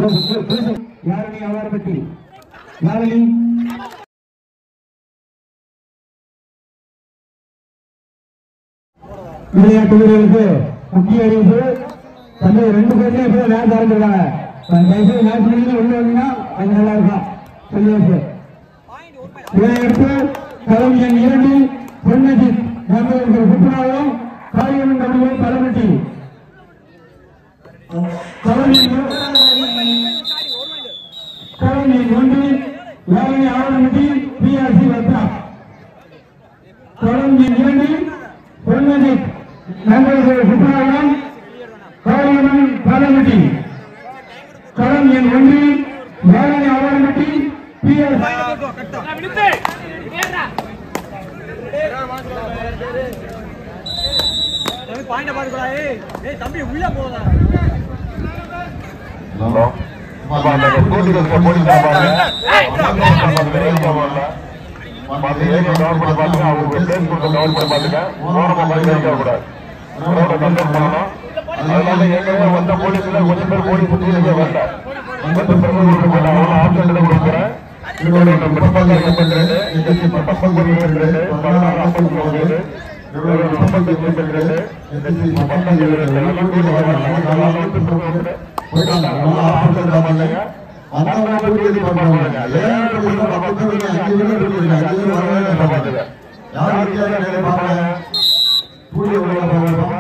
யாரணி அவார்பட்டி யாரணி விளையாட்டு வீரர்களுக்கு முக்கிய அறிவிப்பு. தந்தை 2 பேருமே இப்ப மேட்ச் ஆரம்பிச்சிருக்காங்க. தயவுசெய்து மேட்ச் முடிஞ்சு உள்ள வந்தீங்கன்னா கொஞ்சம் நல்லா இருக்கும். சொல்லியாச்சு. இதையடுத்து களம் எண் 2 பொன்னஜித் குப்பனாவும் காளியம்மன் கபடியை பலமட்டி. களம் எண் 1 யாரணி ஆவணமட்டி பிஆர்சி வத்ரா. களம் எண் 2 பொன்னஜித் குப்பனாவும் காளியம்மன் பலமட்டி. களம் எண் 1 யாரணி ஆவணமட்டி பிஆர்சி பாயிண்ட் பாருடா. ஏய் தம்பி உள்ள போடா. ஹலோ பாருங்க ஸ்கூட்டில போலீஸ் பாருங்க. பாத்து ஏரியா கவர் பண்ண பாருங்க. அவங்க பேஸ் கொடுத்து கவர் பண்ண பாருங்க. ஓரமா பாருங்க கூடாது. ரோட கண்ட்ரோல் பண்ணனும். அதனால ஏற்கனவே வந்த போலீஸ்ல கொஞ்சம் பேர் போலீஸ் புடிச்சிட்டு வரல. வந்து பிரச்சனை கொடுக்கறாங்க. அவங்க ஆப்ஷன்ல கொடுக்கறாங்க. இதோட நம்ம பிரபலமா பண்றது இந்த பப்பம் பண்றது பணம் ஆப்ஷன் கொடுக்கறது. இவரோட நம்பர் கொடுக்கறது. இந்த பப்பம் எல்லாம் கூட வராங்க. போய்ட்டாங்க. நம்ம ஆப்ஷன் பண்ணாங்க. அண்ணா போய் பண்றாங்க. ஏன் போய் பப்பம் 5 பேர் இருக்காங்க. 5 பேர் வரவே பாத்துங்க. யார் இருக்காங்க பாருங்க. பூரி உள்ள பாருங்க.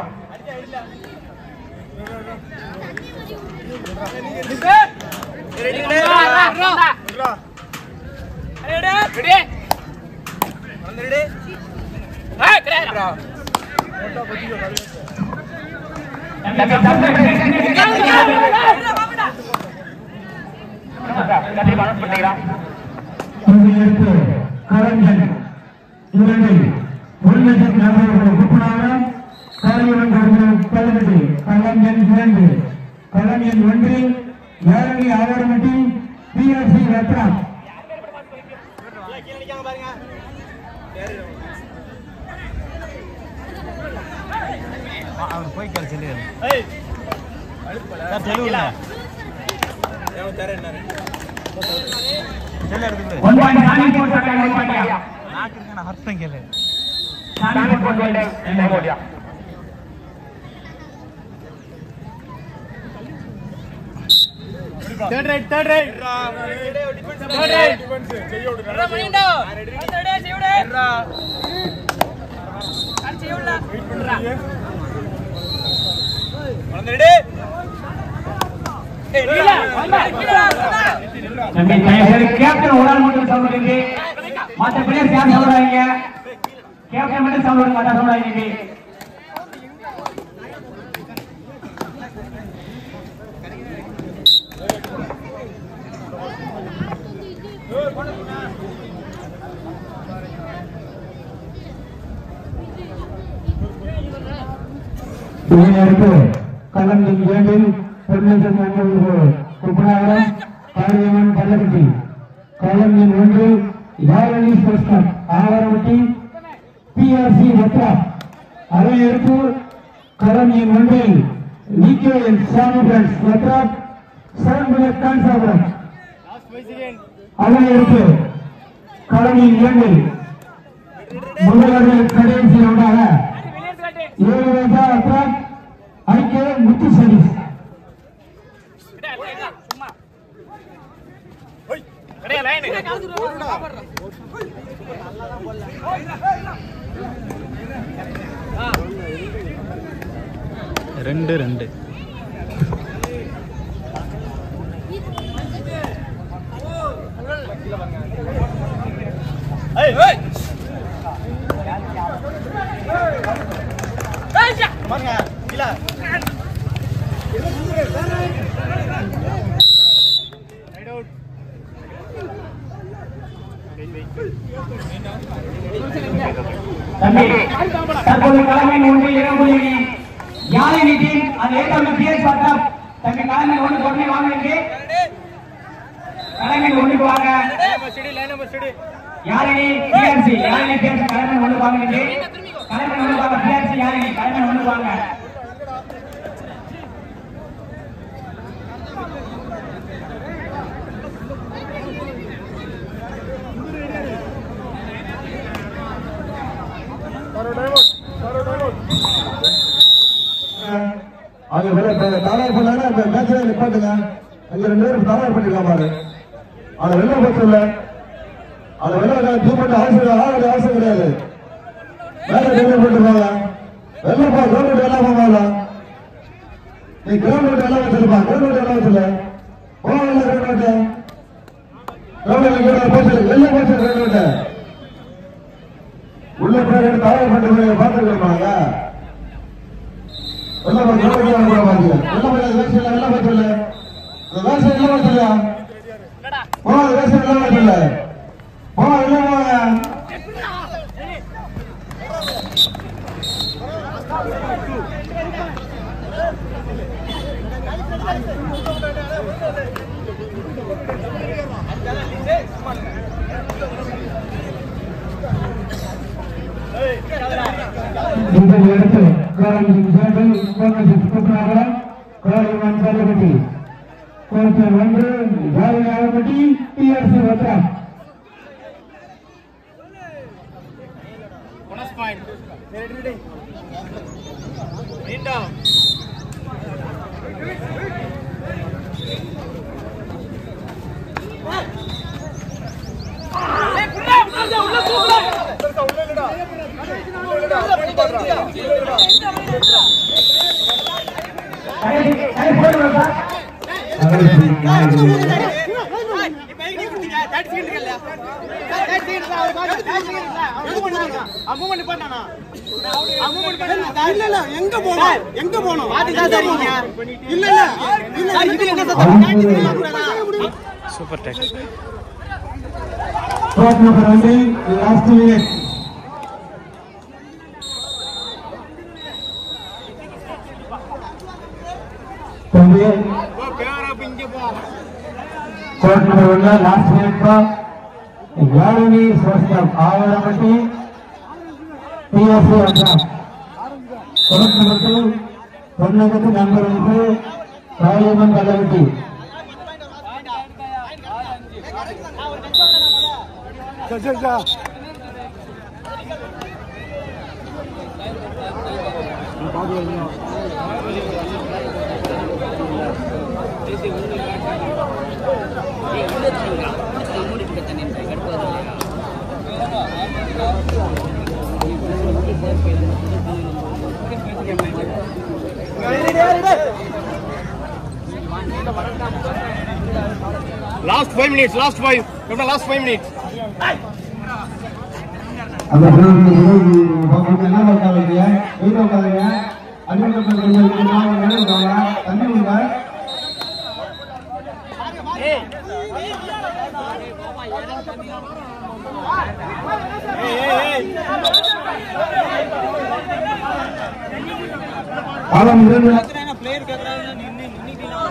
ரெடி ரெடி ரெடி ஹே கரெக்டா போட்டோ பத்தியோ கட்டி பாஸ் பண்ணிடா. இங்க கரஞ்சன் இரண்டு பொன்னஜித் நகரோட குப்பனாரம் காளியம்மன் கபடி பலமட்டி. களம் எண் 2 களம் எண் 1 யாரணி ஆவணமட்டி பிஆர்சி வத்ரா. அவர் போய் கல் சொல்லு. ஏய் சார் தெலுங்குல ஏன் தரேன்னா செல்ல எடுத்து 1.4 செகண்ட் 1 பாட்டியா நாக்கு இருக்கன அர்த்தம் கேளு. 4.1 என்ன போடியா. third right third right செய்ய விடுடா மைண்டா ரெடி செய்ய விடுடா கட் செய்ய விடுடா வெயிட் பண்றா வந்து ரெடி ஏய் இல்ல நம்ம கையர் கேப்டன் ஒரு ஆள் மட்டும் சொல்றீங்க. மத்த பிளேயர்ஸ் யார் சொல்றாங்க? கேப்டன் மட்டும் சொல்றீங்க. மத்த சொல்றாங்க. களம் எண் 2 பொன்னஜித் குப்பனாரம் காளியம்மன் பலமட்டி. களம் எண் 1 யாரணி ஸ்போர்ட்ஸ் ஆவரமட்டி பிஆர்சி வத்ரா. அரையறுப்பு களம் எண் 1 விகேஎல் சாமி பிரான்ஸ் வத்ரா சரண்புர கான்சாபுரம். அரையறுப்பு களம் எண் 2 முதலாவது கடைசி ரவுண்டாக 7 வயசா வத்ரா ஐக்கிய முத்து சர்வீஸ். ரெண்டு ரெண்டு தற்போது களமின் 1 இரவு யாழினி டீம் அது ஏற்கனவே பிஎஸ் வாட்ஸ்அப் தம்பி களமின் 1 கொண்டு வாங்க. களமின் 1 வாங்க. யாழினி பிஎஸ்சி யாழினி பிஎஸ்சி களமின் 1 வாங்க. களமின் 1 வாங்க. பிஎஸ்சி யாழினி களமின் 1 வாங்க. அது தாராய் பண்ணாங்க அந்த மேட்சை நிப்பாட்டுங்க. அங்க 2 பேரும் தாராய் பண்ணிருக்கான் பாரு. அதை வெளில போச்சு இல்ல, அதை வெளில தூப்பட்டு அவசியம் கிடையாது. வேற வெளில போட்டுருவாங்க. வெளிலப்பா கிரௌண்ட் எல்லாம் போவாங்க. நீ கிரௌண்ட் எல்லாம் வச்சிருப்பா, கிரௌண்ட் எல்லாம் வச்சிருல போவாங்க. கிரௌண்ட் போச்சு வெளில போச்சு. கிரௌண்ட் உள்ள போய் தாராய் பண்ணி பார்த்துருக்காங்க. இந்த இடத்தில் கோச்சர் 1 ஜாலியாகப்பட்டி TRC வட்டா போனஸ் பாயிண்ட் ரெடி மீண்டா ஏய் புள்ள உள்ள போ உள்ள இல்லடா ஐ போடுறா எங்க போனோம் சூப்பர் டேக் कोर्ट नंबर 1 लास्ट मिनट का 11वीं स्वस्थ आवरणपट्टी TRC वट्टा कोर्ट नंबर 2 பொன்னகத்து நம்பர் 1 ராயமன் கல்லவட்டி Last 5 minutes. Last 5 minutes. अब என்ன பண்றாங்க? வீடியோ காலிங்க. அன்னைக்கு கொஞ்சம் நாம வேணும்டா. தண்ணி உண்டா? ஏய். ஆலம் இரண்டு பிளேயர் கேக்குறாங்க நின்னிட்டீனா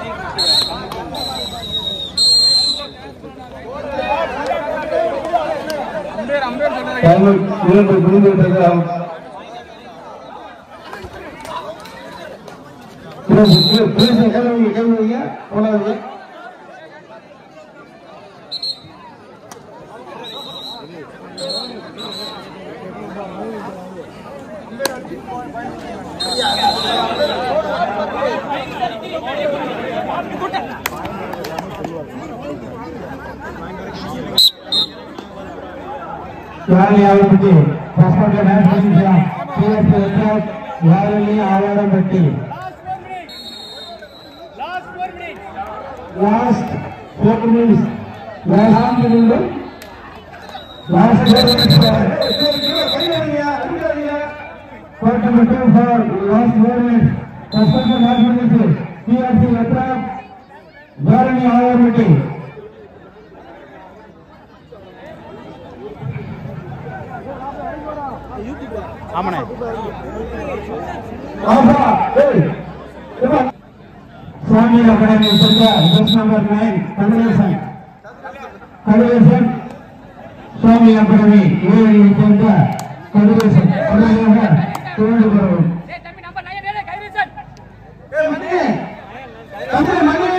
அம்பேர் சொல்றாங்க இரண்டு புரிந்து விட்டது கேளுங்க போலாது யாரையாவது பாஸ்போர்ட் மேட்ச் பண்ணியா TRC வட்டா யாரையே ஆவாரம் பட்டி last 4 minutes last minute last 4 minutes court number 2 for last 4 minutes passport match பண்ணிச்சு TRC வட்டா யாரையே ஆவாரம் பட்டி ஆமனே ஆஹா ஏய் स्वामी अकादमी संख्या 10 नंबर 9 कन्वर्सेशन स्वामी अकादमी ये संख्या कन्वर्सेशन अरे तोड़ करो ए तम्मी नंबर 9 ले कन्वर्सेशन ए मने तम्मी मने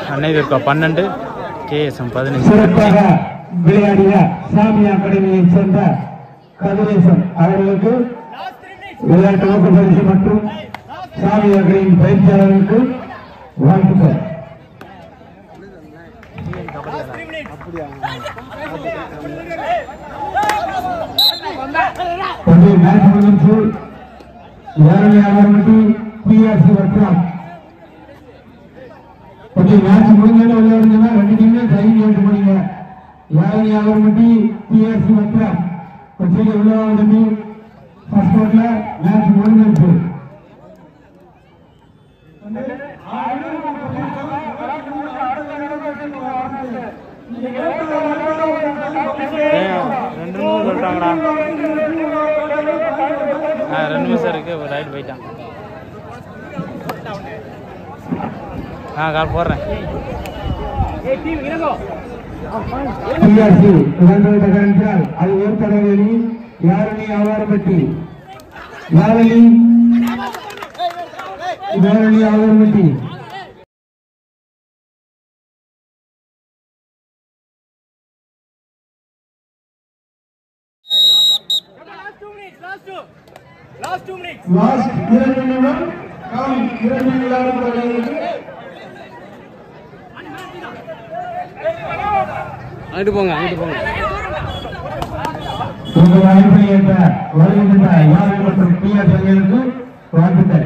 அன்னைக்கு 12 KSM 15. சிறப்பாக விளையாடிய சாமி அகாடமியைச் சேர்ந்த கதிரேசன் அவர்களுக்கு விளையாட்டு ஊக்க பரிசு மற்றும் சாமி அகாடமியின் பயிற்சியாளர்களுக்கு வாழ்த்துக்கள். மேட்ச் முடிஞ்சு PRC வட்டம் மேட்ச் முடிஞ்சு விளையாடுங்கன்னா 2 டீமே சைன் கேட்டு போனீங்க. யாரணி ஆவரமட்டி PRC வட்டம் கொஞ்சம் உள்ளவாங்க. ஃபர்ஸ்ட் ஓவர்ல மேட்ச் முடிஞ்சிருச்சு. சொல்லிட்டாங்கடா. 2 நிமிஷம் இருக்கு. ஒரு ரைட் போயிட்டான். கால் போடுறேன். PRC 2 விக்கெட் அது ஒரு தடவை. யாரணி ஆவரமட்டி யாரணி ஆவரமட்டி Last 2 minutes. லாஸ்ட் 2 நிமிடம். 2 விளையாடுபவர்களுக்கு அங்கிட்டு போங்க. உங்கள் அழைப்பை ஏற்ற வருகின்ற யாரணி மற்றும் PRC அணிகளுக்கு வாழ்த்துக்கள்.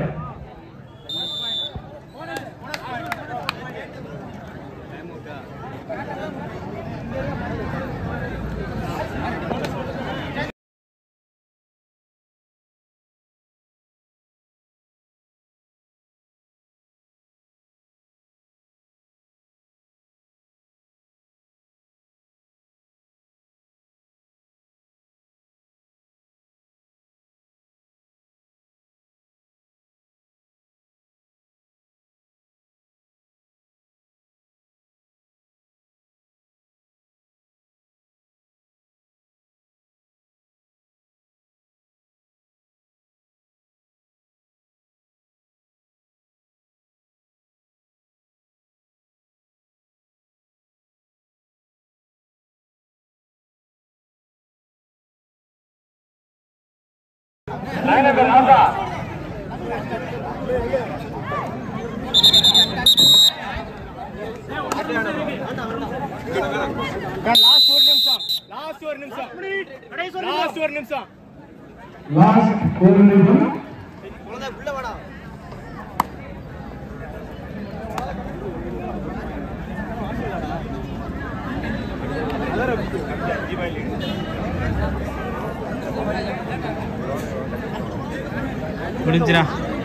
முடிஞ்சிரா.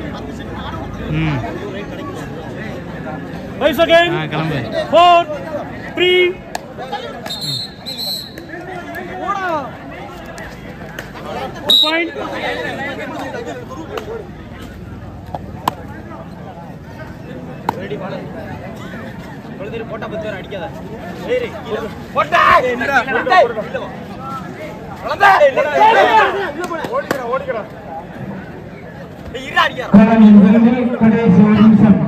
கிளம்பு. 4 3 point. போட்டா 10 பேர் அடிக்காத. சரி போட்டா. ஓடிக்கடா. கடைசி நிமிஷம்.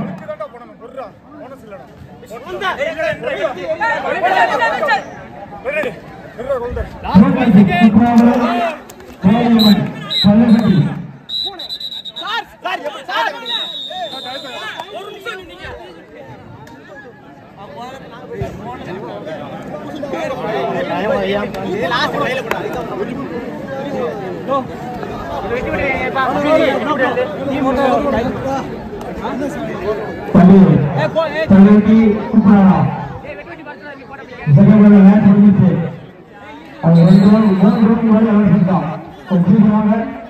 மேட்ச் முடிஞ்சிச்சு. அது 2 3 ரூம் வரை விளையாடிட்டான்.